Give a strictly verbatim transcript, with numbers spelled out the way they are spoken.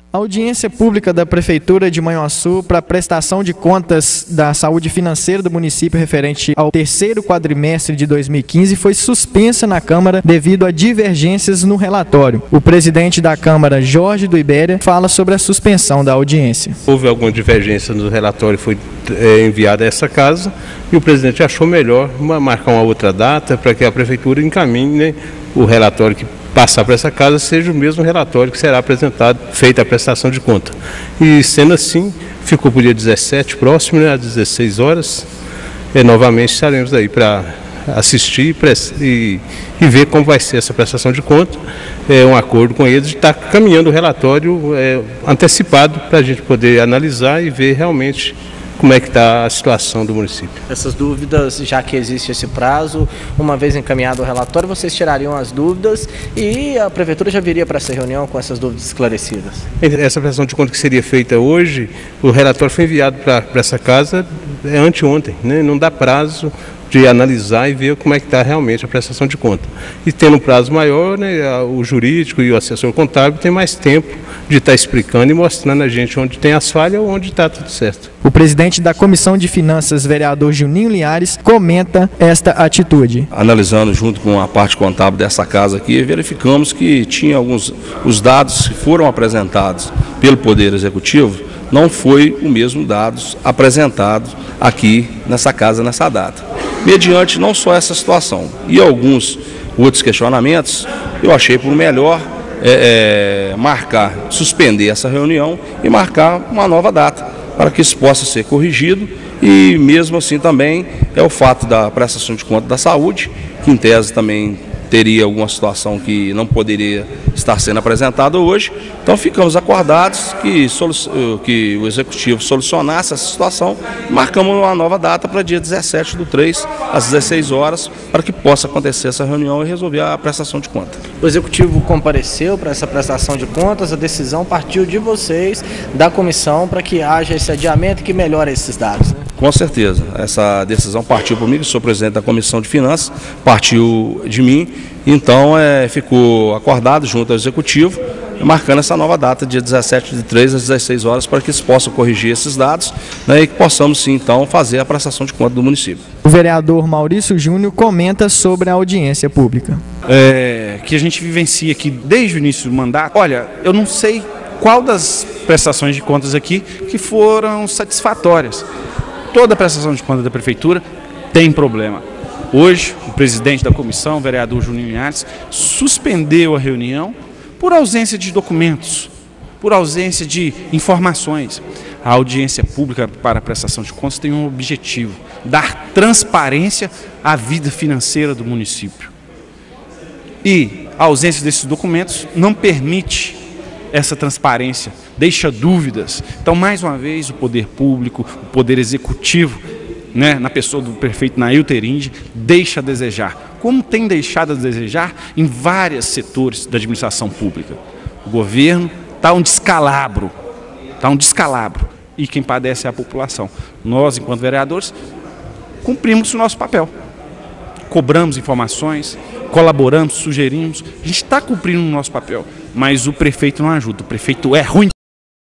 A audiência pública da Prefeitura de Manhuaçu para prestação de contas da saúde financeira do município referente ao terceiro quadrimestre de dois mil e quinze foi suspensa na Câmara devido a divergências no relatório. O presidente da Câmara, Jorge do Ibéria, fala sobre a suspensão da audiência. Houve alguma divergência no relatório, foi é, enviado a essa casa e o presidente achou melhor uma, marcar uma outra data para que a Prefeitura encaminhe, né, o relatório que passar para essa casa seja o mesmo relatório que será apresentado, feita a prestação de conta. E sendo assim, ficou para o dia dezessete próximo, né, às dezesseis horas, e novamente estaremos aí para assistir e, e ver como vai ser essa prestação de conta. É um acordo com eles de estar caminhando o relatório é, antecipado para a gente poder analisar e ver realmente como é que está a situação do município. Essas dúvidas, já que existe esse prazo, uma vez encaminhado o relatório, vocês tirariam as dúvidas e a Prefeitura já viria para essa reunião com essas dúvidas esclarecidas? Essa prestação de conta que seria feita hoje, o relatório foi enviado para essa casa é, anteontem, né? Não dá prazo de analisar e ver como é que está realmente a prestação de conta. E tendo um prazo maior, né, o jurídico e o assessor contábil tem mais tempo de estar explicando e mostrando a gente onde tem as falhas ou onde está tudo certo. O presidente da Comissão de Finanças, vereador Juninho Linhares, comenta esta atitude. Analisando junto com a parte contábil dessa casa aqui, verificamos que tinha alguns, os dados que foram apresentados pelo Poder Executivo, não foi o mesmo dados apresentados aqui nessa casa, nessa data. Mediante não só essa situação e alguns outros questionamentos, eu achei por melhor é, é, marcar, suspender essa reunião e marcar uma nova data para que isso possa ser corrigido. E mesmo assim também é o fato da prestação de conta da saúde, que em tese também teria alguma situação que não poderia estar sendo apresentada hoje. Então ficamos acordados que, que o Executivo solucionasse essa situação e marcamos uma nova data para dia dezessete do três, às dezesseis horas, para que possa acontecer essa reunião e resolver a prestação de conta. O Executivo compareceu para essa prestação de contas, a decisão partiu de vocês, da comissão, para que haja esse adiamento e que melhore esses dados, né? Com certeza, essa decisão partiu por mim, que sou presidente da Comissão de Finanças, partiu de mim, então é, ficou acordado junto ao Executivo, marcando essa nova data, dia dezessete de três às dezesseis horas, para que se possa corrigir esses dados, né, e que possamos sim então fazer a prestação de conta do município. O vereador Maurício Júnior comenta sobre a audiência pública. É, que a gente vivencia aqui desde o início do mandato. Olha, eu não sei qual das prestações de contas aqui que foram satisfatórias. Toda a prestação de conta da Prefeitura tem problema. Hoje, o presidente da comissão, o vereador Juninho Linhares, suspendeu a reunião por ausência de documentos, por ausência de informações. A audiência pública para a prestação de contas tem um objetivo: dar transparência à vida financeira do município. E a ausência desses documentos não permite essa transparência, deixa dúvidas. Então, mais uma vez, o poder público, o poder executivo, né, na pessoa do prefeito Nail Terinde, deixa a desejar, como tem deixado a desejar em vários setores da administração pública. O governo está um descalabro, está um descalabro, e quem padece é a população. Nós, enquanto vereadores, cumprimos o nosso papel. Cobramos informações, colaboramos, sugerimos, a gente está cumprindo o nosso papel, mas o prefeito não ajuda, o prefeito é ruim.